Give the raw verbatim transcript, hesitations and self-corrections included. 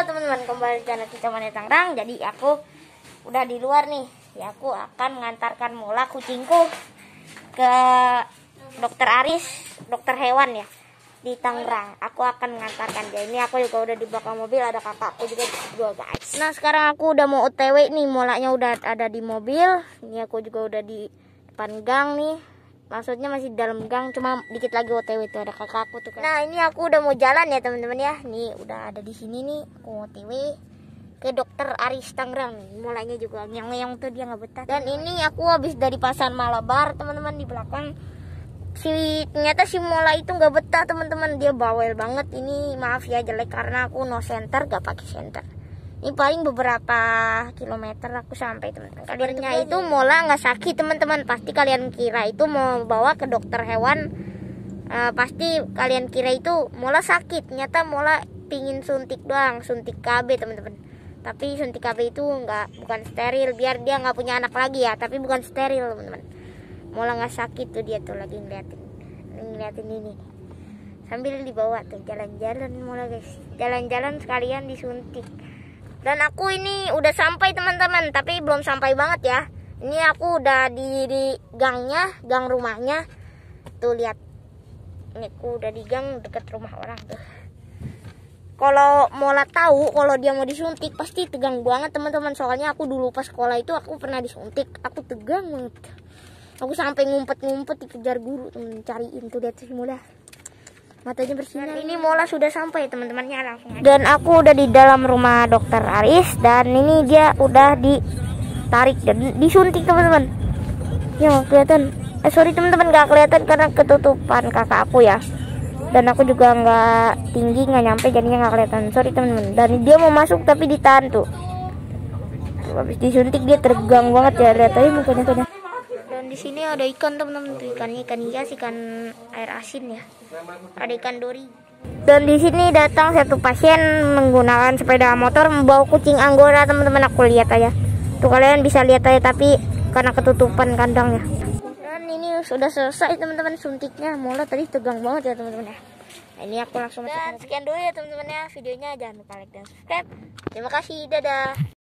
teman-teman, kembali channel Kicauan Tangerang. Jadi aku udah di luar nih. Ya, aku akan mengantarkan Mola kucingku ke dokter Aris, dokter hewan ya di Tangerang. Aku akan mengantarkan dia. Ini aku juga udah di belakang mobil, ada kakakku juga dua guys. Nah, sekarang aku udah mau O T W nih, Molanya udah ada di mobil. Ini aku juga udah di depan gang nih. Maksudnya masih di dalam gang, cuma dikit lagi O T W tuh ada kakakku tuh kan. Nah, ini aku udah mau jalan ya teman-teman ya. Nih udah ada di sini nih, aku O T W ke dokter Aris Tangerang. Molanya juga nyang-nyang tuh, dia nggak betah. Dan ini aku habis dari pasar Malabar teman-teman, di belakang. Si ternyata si Mola itu nggak betah teman-teman, dia bawel banget. Ini maaf ya jelek karena aku no center, gak pakai center. Ini paling beberapa kilometer aku sampai teman-teman. Kaliannya itu Mola nggak sakit teman-teman. Pasti kalian kira itu mau bawa ke dokter hewan. Uh, pasti kalian kira itu Mola sakit. Ternyata Mola pingin suntik doang, suntik K B teman-teman. Tapi suntik K B itu nggak, bukan steril. Biar dia nggak punya anak lagi ya. Tapi bukan steril teman-teman. Mola nggak sakit tuh, dia tuh lagi ngeliatin, ngeliatin ini. Sambil dibawa tuh jalan-jalan Mola guys. Jalan-jalan sekalian disuntik. Dan aku ini udah sampai teman-teman, tapi belum sampai banget ya. Ini aku udah di, di gangnya, gang rumahnya. Tuh lihat, ini aku udah di gang deket rumah orang tuh. Kalau Mola tahu kalau dia mau disuntik pasti tegang banget teman-teman. Soalnya aku dulu pas sekolah itu aku pernah disuntik, aku tegang banget. Aku sampai ngumpet-ngumpet dikejar guru temen, cariin tuh lihat si Mola. Matanya bersinar. Ini Mola sudah sampai teman-temannya langsung aja. Dan aku udah di dalam rumah dokter Aris dan ini dia udah ditarik dan disuntik teman-teman. Ya nggak kelihatan. Eh sorry teman-teman, nggak kelihatan karena ketutupan kakak aku ya. Dan aku juga nggak tinggi, nggak nyampe, jadinya nggak kelihatan. Sorry teman-teman. Dan dia mau masuk tapi ditahan tuh. Habis disuntik dia tegang banget ya, lihat aja mukanya tuh. Dan di sini ada ikan teman-teman, tuh ikannya ikan hias, ikan air asin ya. Ada ikan dori. Dan di sini datang satu pasien menggunakan sepeda motor membawa kucing Anggora teman-teman, aku lihat aja. Tuh kalian bisa lihat aja tapi karena ketutupan kandangnya. Dan ini sudah selesai teman-teman suntiknya. Mola tadi tegang banget ya teman-teman ya. Nah, ini aku langsung masuk. Dan sekian dulu ya teman-teman ya videonya, jangan lupa like dan subscribe. Terima kasih, dadah.